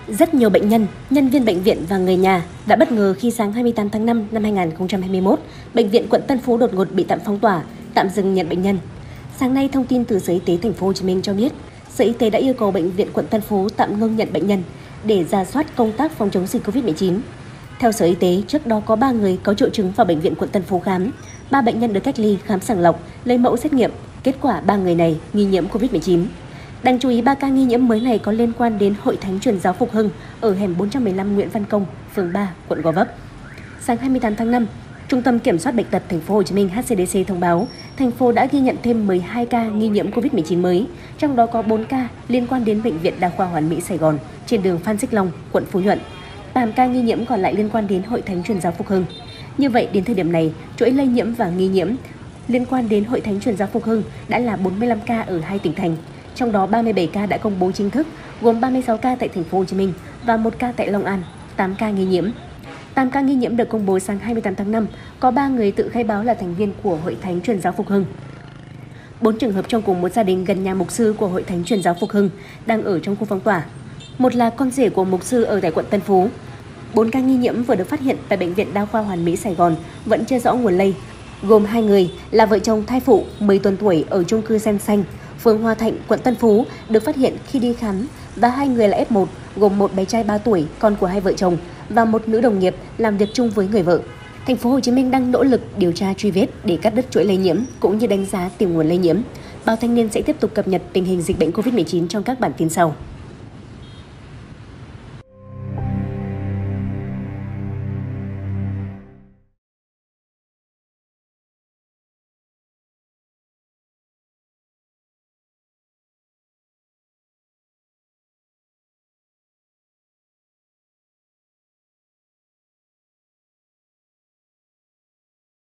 Rất nhiều bệnh nhân, nhân viên bệnh viện và người nhà đã bất ngờ khi sáng 28 tháng 5 năm 2021, Bệnh viện quận Tân Phú đột ngột bị tạm phong tỏa, tạm dừng nhận bệnh nhân. Sáng nay, thông tin từ Sở Y tế Thành phố Hồ Chí Minh cho biết, Sở Y tế đã yêu cầu Bệnh viện quận Tân Phú tạm ngưng nhận bệnh nhân để rà soát công tác phòng chống dịch Covid-19. Theo Sở Y tế, trước đó có 3 người có triệu chứng vào Bệnh viện quận Tân Phú khám, 3 bệnh nhân được cách ly khám sàng lọc, lấy mẫu xét nghiệm, kết quả 3 người này nghi nhiễm Covid-19. Đáng chú ý, 3 ca nghi nhiễm mới này có liên quan đến Hội Thánh Truyền giáo Phục Hưng ở hẻm 415 Nguyễn Văn Công, phường 3, quận Gò Vấp. Sáng 28 tháng 5, Trung tâm Kiểm soát Bệnh tật Thành phố Hồ Chí Minh (HCDC) thông báo, thành phố đã ghi nhận thêm 12 ca nghi nhiễm Covid-19 mới, trong đó có 4 ca liên quan đến Bệnh viện Đa khoa Hoàn Mỹ Sài Gòn trên đường Phan Xích Long, quận Phú Nhuận. 8 ca nghi nhiễm còn lại liên quan đến Hội Thánh Truyền giáo Phục Hưng. Như vậy, đến thời điểm này, chuỗi lây nhiễm và nghi nhiễm liên quan đến Hội Thánh Truyền giáo Phục Hưng đã là 45 ca ở 2 tỉnh thành. Trong đó 37 ca đã công bố chính thức, gồm 36 ca tại Thành phố Hồ Chí Minh và 1 ca tại Long An, 8 ca nghi nhiễm. 8 ca nghi nhiễm được công bố sáng 28 tháng 5, có 3 người tự khai báo là thành viên của Hội Thánh Truyền giáo Phục Hưng. 4 trường hợp trong cùng một gia đình gần nhà mục sư của Hội Thánh Truyền giáo Phục Hưng đang ở trong khu phong tỏa. Một là con rể của mục sư ở tại quận Tân Phú. 4 ca nghi nhiễm vừa được phát hiện tại Bệnh viện Đa khoa Hoàn Mỹ Sài Gòn vẫn chưa rõ nguồn lây, gồm 2 người là vợ chồng thai phụ 10 tuần tuổi ở chung cư Sen Xanh, phường Hòa Thạnh, quận Tân Phú được phát hiện khi đi khám, và 2 người là F1 gồm một bé trai 3 tuổi, con của hai vợ chồng, và một nữ đồng nghiệp làm việc chung với người vợ. Thành phố Hồ Chí Minh đang nỗ lực điều tra truy vết để cắt đứt chuỗi lây nhiễm cũng như đánh giá tìm nguồn lây nhiễm. Báo Thanh niên sẽ tiếp tục cập nhật tình hình dịch bệnh Covid-19 trong các bản tin sau.